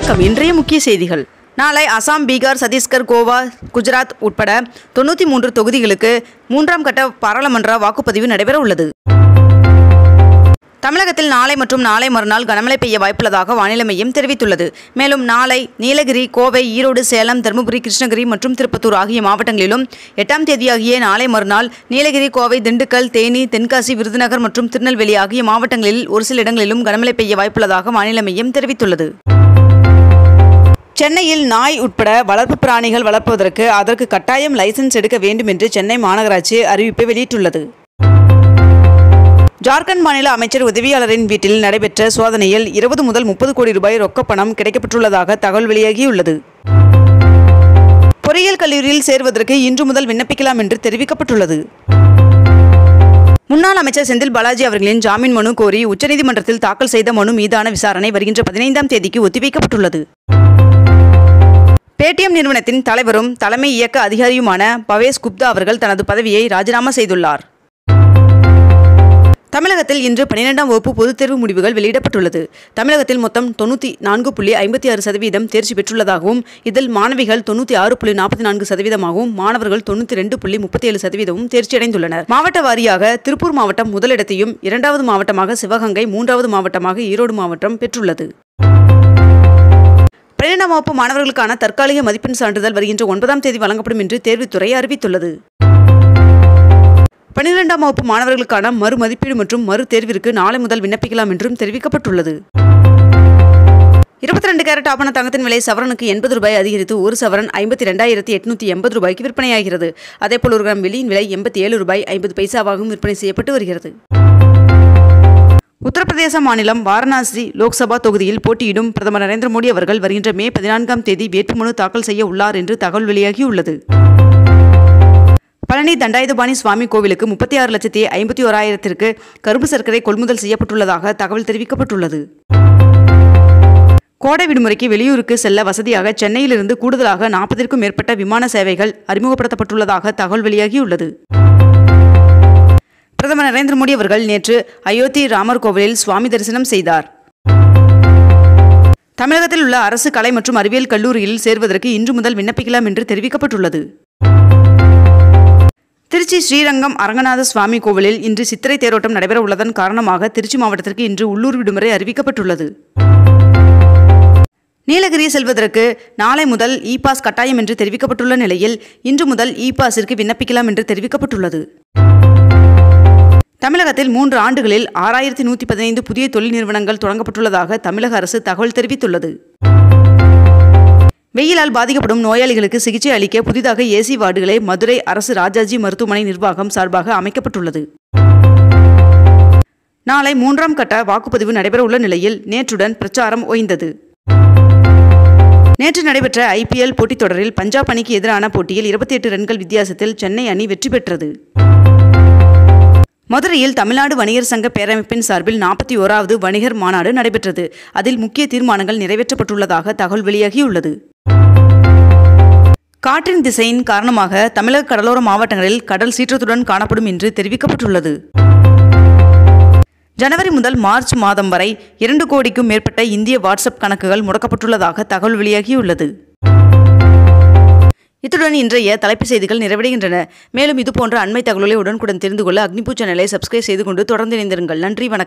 வணக்கம். இன்றைய முக்கிய செய்திகள். நாளை அசாம், பீகார், சத்தீஸ்கர், கோவா, குஜராத் உட்பட 93 தொகுதிகளுக்கு 3ஆம் கட்ட பாராளுமன்ற வாக்குப்பதிவு நடைபெற உள்ளது. தமிழகத்தில் நாளை மற்றும் நாளை மறுநாள் கனமழை பெய்ய வாய்ப்புள்ளதாக வானிலை மையம் தெரிவித்துள்ளது. மேலும் நாளை நீலகிரி, கோவை, ஈரோடு, சேலம், தருமபுரி, கிருஷ்ணகிரி மற்றும் திருப்பத்தூர் ஆகிய மாவட்டங்களிலும் 8ஆம் தேதியாகிய நாளை மறுநாள் நீலகிரி, கோவை, திண்டுக்கல், தேனி, தென்காசி, விருதுநகர் மற்றும் திருநெல்வேலி ஆகிய மாவட்டங்களில் ஒரு சில இடங்களிலும் கனமழை பெய்ய வாய்ப்புள்ளதாக வானிலை மையம் தெரிவித்துள்ளது. சென்னையில் நாய் உட்பட வளர்ப்பு பிராணிகள் வளர்ப்பதற்கு அதற்கு கட்டாயம் லைசென்ஸ் எடுக்க வேண்டும் என்று சென்னை மாநகராட்சி அறிவிப்பை வெளியிட்டுள்ளது. ஜார்க்கண்ட் மாநில அமைச்சர் உதவியாளரின் வீட்டில் நடைபெற்ற சோதனையில் 20 முதல் 30 கோடி ரூபாய் ரொக்கப்பணம் கிடைக்கப்பட்டுள்ளதாக தகவல் வெளியாகியுள்ளது. பொறியியல் கல்லூரியில் சேர்வதற்கு இன்று முதல் விண்ணப்பிக்கலாம் என்று தெரிவிக்கப்பட்டுள்ளது. முன்னாள் அமைச்சர் செந்தில் பாலாஜி அவர்களின் ஜாமீன் மனு கோரி உச்சநீதிமன்றத்தில் தாக்கல் செய்த மனு மீதான விசாரணை வருகின்ற 15ஆம் தேதிக்கு ஒத்திவைக்கப்பட்டுள்ளது. பேடிஎம் நிறுவனத்தின் தலைவரும் தலைமை இயக்க அதிகாரியுமான பவேஸ் குப்தா அவர்கள் தனது பதவியை ராஜினாமா செய்துள்ளார். தமிழகத்தில் இன்று 12ஆம் வகுப்பு பொதுத் தேர்வு முடிவுகள் வெளியிடப்பட்டுள்ளது. தமிழகத்தில் மொத்தம் 94.56% தேர்ச்சி பெற்றுள்ளதாகவும் இதில் மாணவிகள் 96.44%, மாணவர்கள் 92.37% தேர்ச்சியடைந்துள்ளனர். மாவட்ட வாரியாக திருப்பூர் மாவட்டம் முதலிடத்தையும், 2வது மாவட்டமாக சிவகங்கை, 3வது மாவட்டமாக ஈரோடு மாவட்டம் பெற்றுள்ளது. 12ஆம் வகுப்பு மாணவர்களுக்கான தற்காலிக மதிப்பெண் சான்றிதழ் வருகின்ற 9ஆம் தேதி வழங்கப்படும் என்று தேர்வுத்துறை அறிவித்துள்ளது. 12ஆம் வகுப்பு மாணவர்களுக்கான மறு மதிப்பீடு மற்றும் மறு தேர்விற்கு நாளை முதல் விண்ணப்பிக்கலாம் என்றும் தெரிவிக்கப்பட்டுள்ளது. 22 கேரட் ஆபண தங்கத்தின் விலை சவரனுக்கு 80 ரூபாய் அதிகரித்து 1 சவரன் 52,880 ரூபாய்க்கு விற்பனையாகிறது. அதேபோல் 1 கிராம் வெள்ளியின் விலை 87 ரூபாய் 50 பைசாவாகவும் விற்பனை செய்யப்பட்டு வருகிறது. உத்தரப்பிரதேச மாநிலம் வாரணாசி லோக்சபா தொகுதியில் போட்டியிடும் பிரதமர் நரேந்திர மோடி அவர்கள் வருகின்ற மே 14ஆம் தேதி வேட்புமனு தாக்கல் செய்ய உள்ளார் என்று தகவல் வெளியாகியுள்ளது. பழனி தண்டாயுதபாணி சுவாமி கோவிலுக்கு 36,51,000 கரும்பு சர்க்கரை கொள்முதல் செய்யப்பட்டுள்ளதாக தகவல் தெரிவிக்கப்பட்டுள்ளது. கோடை விடுமுறைக்கு வெளியூருக்கு செல்ல வசதியாக சென்னையிலிருந்து கூடுதலாக 40க்கும் மேற்பட்ட விமான சேவைகள் அறிமுகப்படுத்தப்பட்டுள்ளதாக தகவல் வெளியாகியுள்ளது. பிரதமர் நரேந்திர மோடி அவர்கள் நேற்று அயோத்தி ராமர் கோவிலில் சுவாமி தரிசனம் செய்தார். தமிழகத்தில் உள்ள அரசு கலை மற்றும் அறிவியல் கல்லூரியில் சேர்வதற்கு இன்று முதல் விண்ணப்பிக்கலாம் என்று தெரிவிக்கப்பட்டுள்ளது. திருச்சி ஸ்ரீரங்கம் அரங்கநாத சுவாமி கோவிலில் இன்று சித்திரை தேரோட்டம் நடைபெற உள்ளதன் காரணமாக திருச்சி மாவட்டத்திற்கு இன்று உள்ளூர் விடுமுறை அறிவிக்கப்பட்டுள்ளது. நீலகிரி செல்வதற்கு நாளை முதல் இ-பாஸ் கட்டாயம் என்று தெரிவிக்கப்பட்டுள்ள நிலையில் இன்று முதல் இ-பாஸிற்கு விண்ணப்பிக்கலாம் என்று தெரிவிக்கப்பட்டுள்ளது. தமிழகத்தில் 3 ஆண்டுகளில் 6115 புதிய தொழில் நிறுவனங்கள் தொடங்கப்பட்டுள்ளதாக தமிழக அரசு தகவல் தெரிவித்துள்ளது. வெயிலால் பாதிக்கப்படும் நோயாளிகளுக்கு சிகிச்சை அளிக்க புதிதாக ஏசி வார்டுகளை மதுரை அரசு ராஜாஜி மருத்துவமனை நிர்வாகம் சார்பாக அமைக்கப்பட்டுள்ளது. நாளை 3ஆம் கட்ட வாக்குப்பதிவு நடைபெற உள்ள நிலையில் நேற்றுடன் பிரச்சாரம் ஓய்ந்தது. நேற்று நடைபெற்ற IPL போட்டித் தொடரில் பஞ்சாப் அணிக்கு எதிரான போட்டியில் 28 ரன்கள் வித்தியாசத்தில் சென்னை அணி வெற்றி பெற்றது. மதுரையில் தமிழ்நாடு வணிகர் சங்க பேரமைப்பின் சார்பில் 41வது வணிகர் மாநாடு நடைபெற்றது. அதில் முக்கிய தீர்மானங்கள் நிறைவேற்றப்பட்டுள்ளதாக தகவல் வெளியாகியுள்ளது. காற்றின் திசையின் காரணமாக தமிழக கடலோர மாவட்டங்களில் கடல் சீற்றத்துடன் காணப்படும் என்று தெரிவிக்கப்பட்டுள்ளது. ஜனவரி முதல் மார்ச் மாதம் வரை 2 கோடிக்கும் மேற்பட்ட இந்திய வாட்ஸ்அப் கணக்குகள் முடக்கப்பட்டுள்ளதாக தகவல் வெளியாகியுள்ளது. இத்துடன் இன்றைய தலைப்புச் செய்திகள் நிறைவடைகின்றன. மேலும் இதுபோன்ற அண்மை தகவல்களை உடனுக்குடன் தெரிந்து கொள்ள அக்னிபூ சேனலை சப்ஸ்கிரைப் செய்து கொண்டு தொடர்ந்து இணைந்திருங்கள். நன்றி, வணக்கம்.